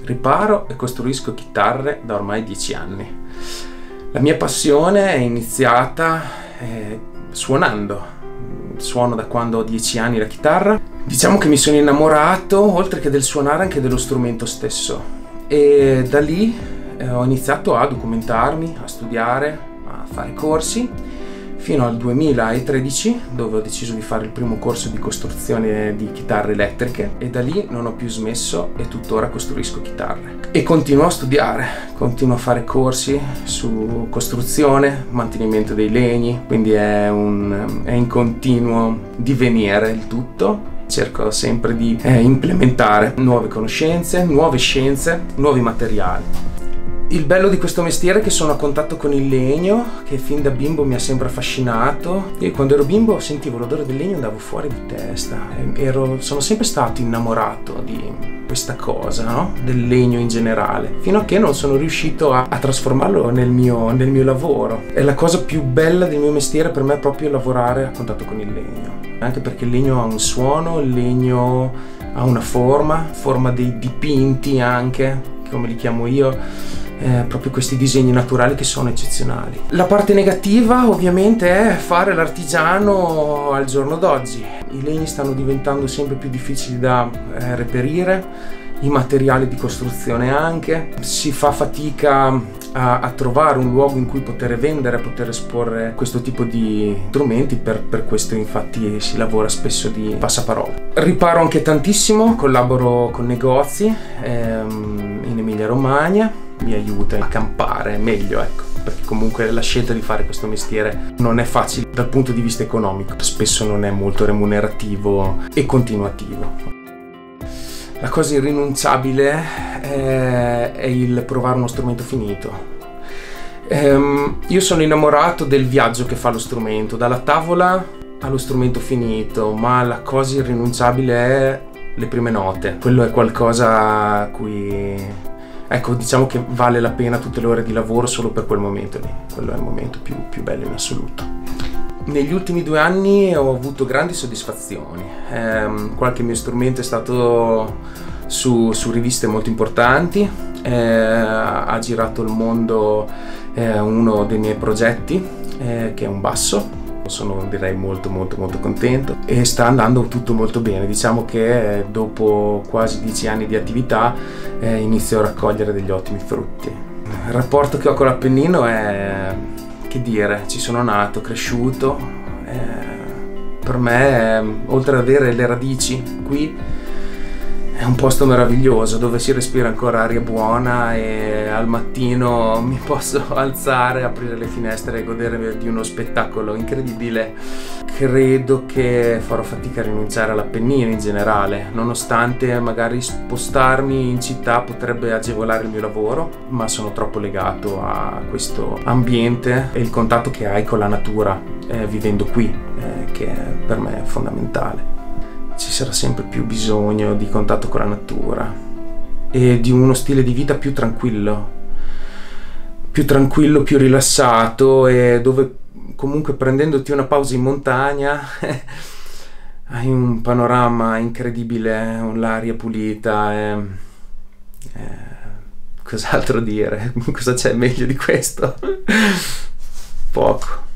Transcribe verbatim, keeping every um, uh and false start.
Riparo e costruisco chitarre da ormai dieci anni. La mia passione è iniziata eh, suonando. Suono da quando ho dieci anni la chitarra. Diciamo che mi sono innamorato, oltre che del suonare, anche dello strumento stesso. E da lì eh, ho iniziato a documentarmi, a studiare, a fare corsi, fino al duemilatredici, dove ho deciso di fare il primo corso di costruzione di chitarre elettriche, e da lì non ho più smesso e tuttora costruisco chitarre. E continuo a studiare, continuo a fare corsi su costruzione, mantenimento dei legni, quindi è, un, è in continuo divenire il tutto. Cerco sempre di eh, implementare nuove conoscenze, nuove scienze, nuovi materiali. Il bello di questo mestiere è che sono a contatto con il legno, che fin da bimbo mi ha sempre affascinato. Io quando ero bimbo sentivo l'odore del legno e andavo fuori di testa. Ero, sono sempre stato innamorato di questa cosa, no? Del legno in generale, fino a che non sono riuscito a, a trasformarlo nel mio, nel mio lavoro. E la cosa più bella del mio mestiere per me è proprio lavorare a contatto con il legno, anche perché il legno ha un suono, il legno ha una forma, forma dei dipinti anche, come li chiamo io. Eh, proprio questi disegni naturali che sono eccezionali. La parte negativa ovviamente è fare l'artigiano al giorno d'oggi. I legni stanno diventando sempre più difficili da eh, reperire, i materiali di costruzione anche, si fa fatica a, a trovare un luogo in cui poter vendere, poter esporre questo tipo di strumenti, per, per questo infatti si lavora spesso di passaparola. Riparo anche tantissimo, collaboro con negozi ehm, in Emilia Romagna, mi aiuta a campare meglio, ecco, perché comunque la scelta di fare questo mestiere non è facile dal punto di vista economico, spesso non è molto remunerativo e continuativo. La cosa irrinunciabile è, è il provare uno strumento finito. Ehm, io sono innamorato del viaggio che fa lo strumento, dalla tavola allo strumento finito, ma la cosa irrinunciabile è le prime note. Quello è qualcosa a cui... Ecco, diciamo che vale la pena tutte le ore di lavoro solo per quel momento lì. Quello è il momento più, più bello in assoluto. Negli ultimi due anni ho avuto grandi soddisfazioni. Eh, qualche mio strumento è stato su, su riviste molto importanti. Eh, ha girato il mondo eh, uno dei miei progetti, eh, che è un basso. Sono direi molto molto molto contento e sta andando tutto molto bene. Diciamo che dopo quasi dieci anni di attività eh, inizio a raccogliere degli ottimi frutti. Il rapporto che ho con l'Appennino è, che dire, ci sono nato, cresciuto. Eh, per me, eh, oltre ad avere le radici qui, è un posto meraviglioso dove si respira ancora aria buona e al mattino mi posso alzare, aprire le finestre e godere di uno spettacolo incredibile. Credo che farò fatica a rinunciare all'Appennino in generale, nonostante magari spostarmi in città potrebbe agevolare il mio lavoro, ma sono troppo legato a questo ambiente e il contatto che hai con la natura eh, vivendo qui, eh, che per me è fondamentale. Ci sarà sempre più bisogno di contatto con la natura e di uno stile di vita più tranquillo, più tranquillo, più rilassato, e dove comunque prendendoti una pausa in montagna hai un panorama incredibile, l'aria pulita e, e, cos'altro dire? Cosa c'è meglio di questo? Poco.